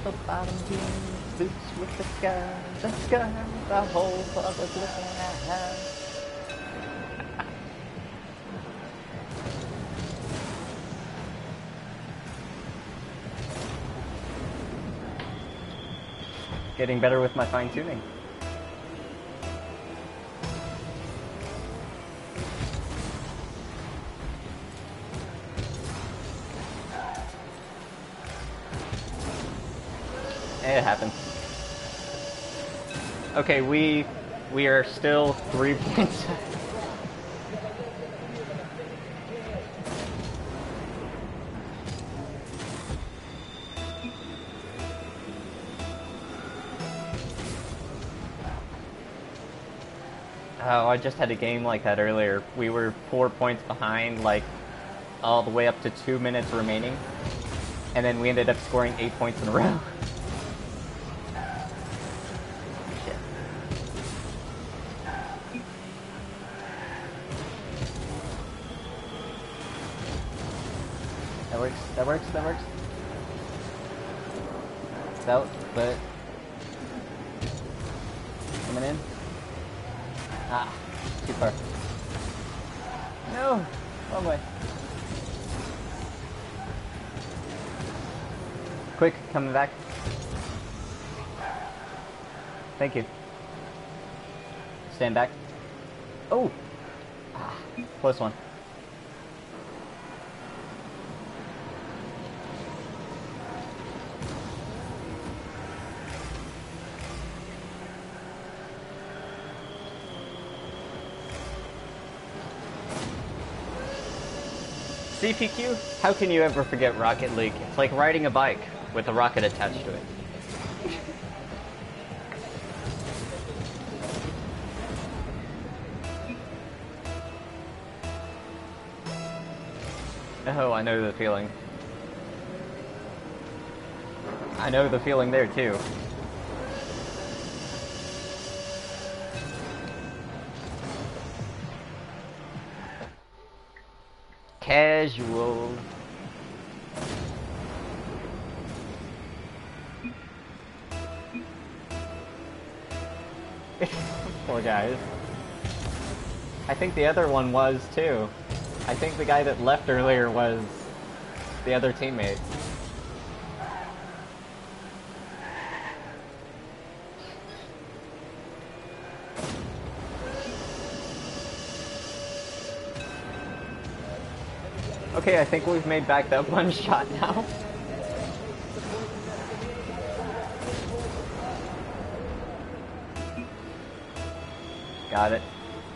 the bottom team, boots with the gun, the whole public looking at. Getting better with my fine tuning. It happens. Okay, we are still 3 points. Oh, I just had a game like that earlier. We were 4 points behind, like, all the way up to 2 minutes remaining. And then we ended up scoring 8 points in a row. Shit. That works, that works, that works. Out, but... coming in. Ah, too far. No! Wrong way. Quick, coming back. Thank you. Stand back. Oh! Ah, close one. CPQ? How can you ever forget Rocket League? It's like riding a bike with a rocket attached to it. Oh, I know the feeling. I know the feeling there too. Casual. Poor guys. I think the other one was too. I think the guy that left earlier was the other teammate. Okay, I think we've made back that one shot now. Got it.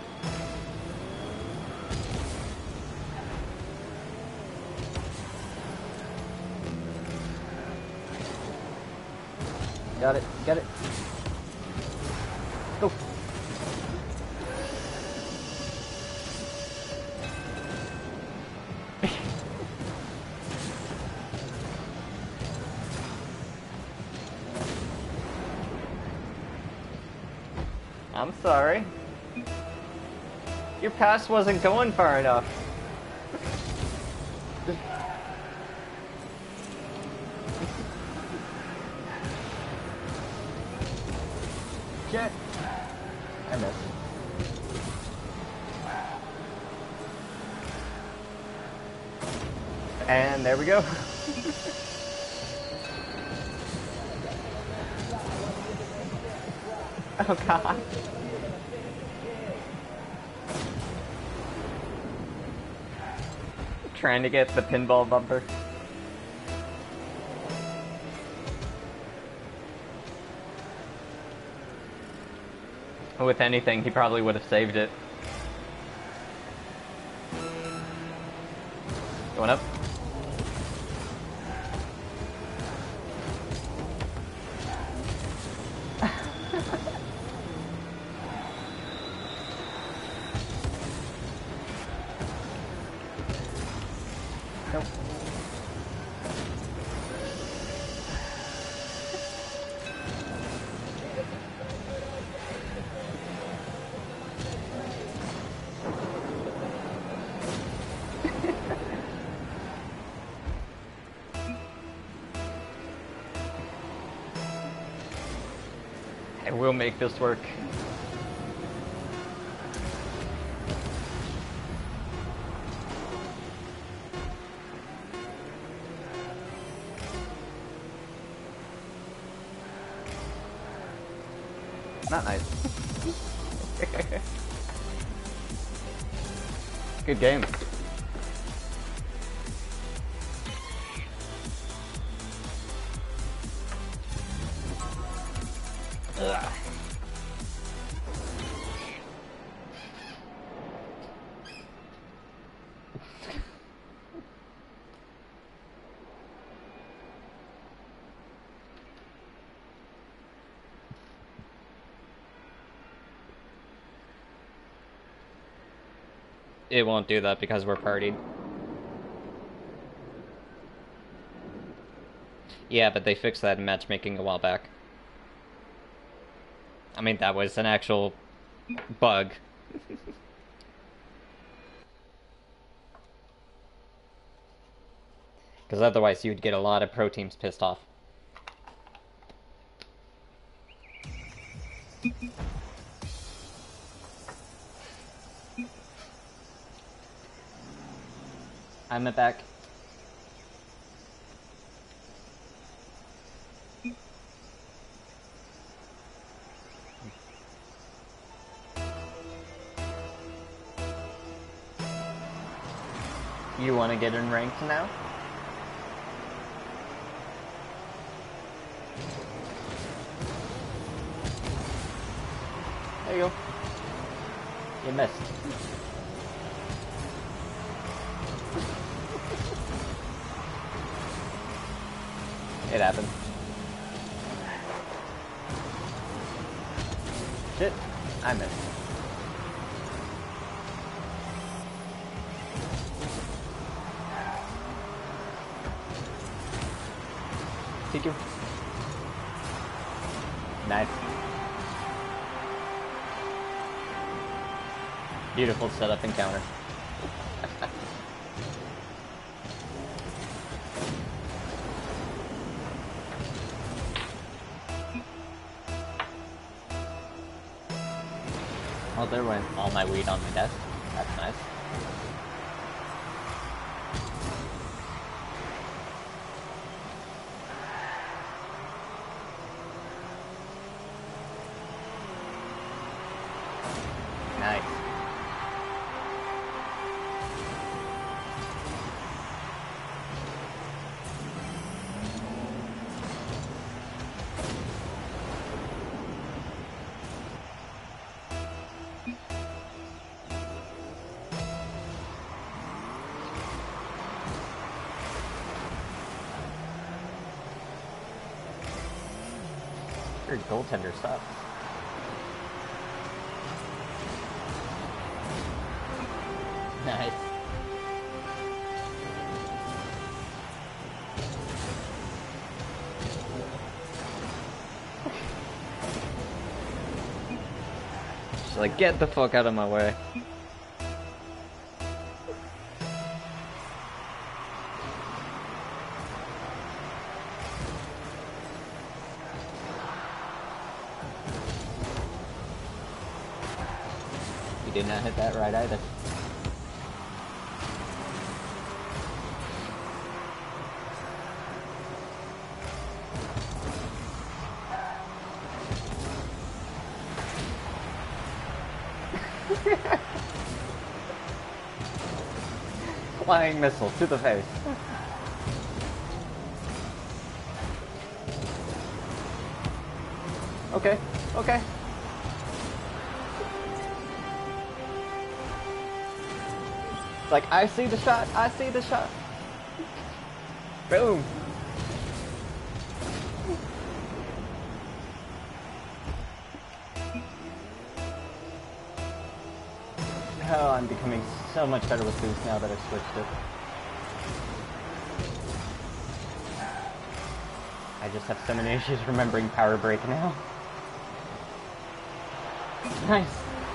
Got it, got it. Go. I'm sorry. Your pass wasn't going far enough. Shit. I missed. And there we go. Oh god. Trying to get the pinball bumper. With anything, he probably would have saved it. Going up. Nope. I will make this work. Not nice. Good game. Ugh. It won't do that because we're partied. Yeah, but they fixed that in matchmaking a while back. I mean, that was an actual bug. Because otherwise you'd get a lot of pro teams pissed off. I'm back. You want to get in ranked now? There you go. You missed. It happened. Shit, I missed. Thank you. Nice. Beautiful setup and counter. Oh, there went all my weed on my desk. That's nice. Nice. Your goaltender sucks. Nice. Just like, get the fuck out of my way. You did not hit that right either. Flying missile to the face. Okay, okay. It's like, I see the shot, I see the shot. Boom. Oh, I'm becoming so much better with boost now that I've switched it. I just have so many issues remembering power break now. Nice.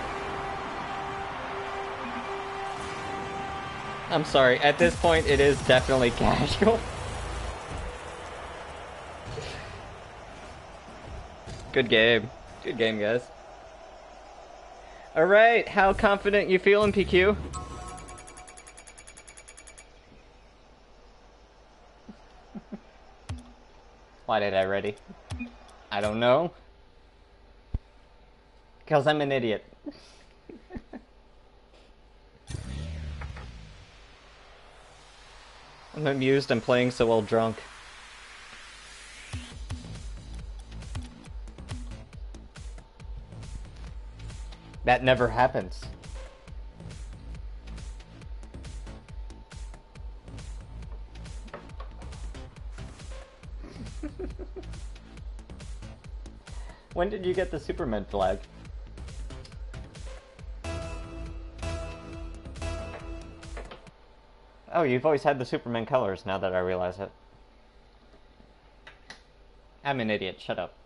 I'm sorry, at this point it is definitely casual. Good game. Good game, guys. Alright, how confident you feeling, PQ? Why did I ready? I don't know. Because I'm an idiot. I'm amused I'm playing so well drunk. That never happens. When did you get the Superman flag? Oh, you've always had the Superman colors, now that I realize it. I'm an idiot, shut up.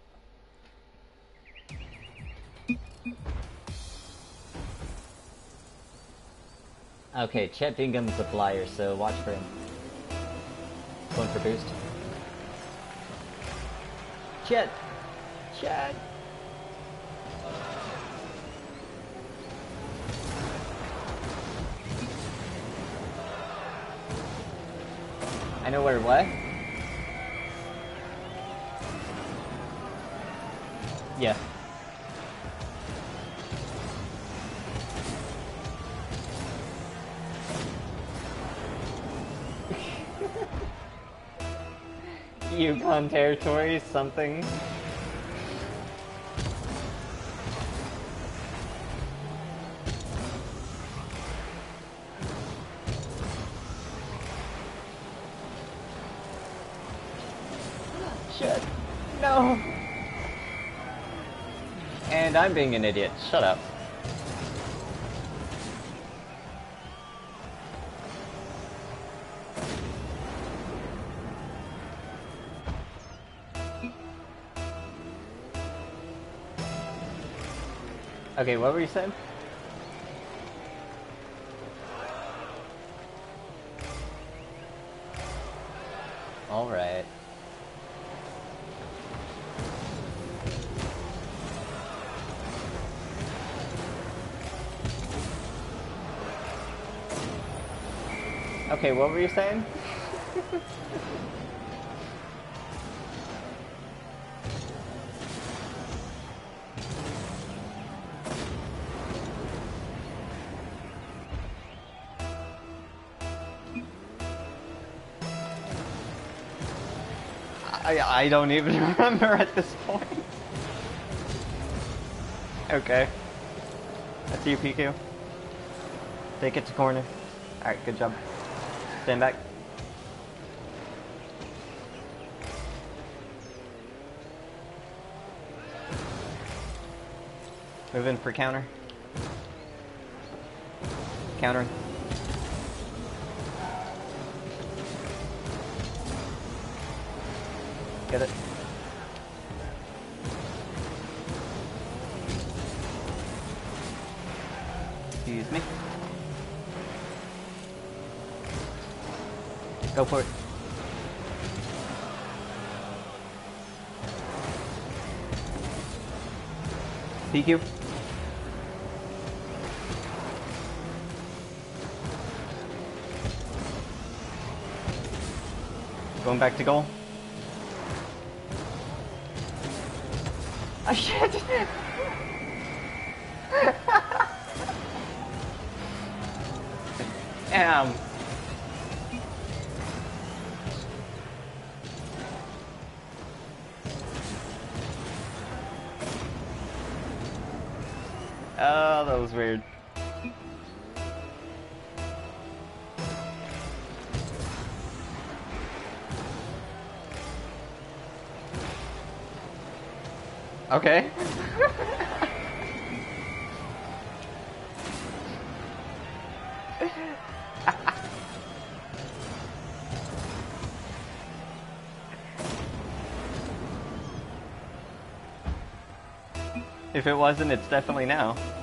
Okay, Chet Bingham's a flyer, so watch for him. Going for boost. Chet! Chet! I know where what? Yeah. Yukon territory, something. Shit. No. And I'm being an idiot. Shut up. Okay, what were you saying? Alright. Okay, what were you saying? I don't even remember at this point. Okay. That's you, PQ. Take it to corner. Alright, good job. Stand back. Move in for counter. Countering. Get it. Excuse me. Go for it. PQ. Going back to goal. Oh shit! Damn. Oh, that was weird. Okay. If it wasn't, it's definitely now.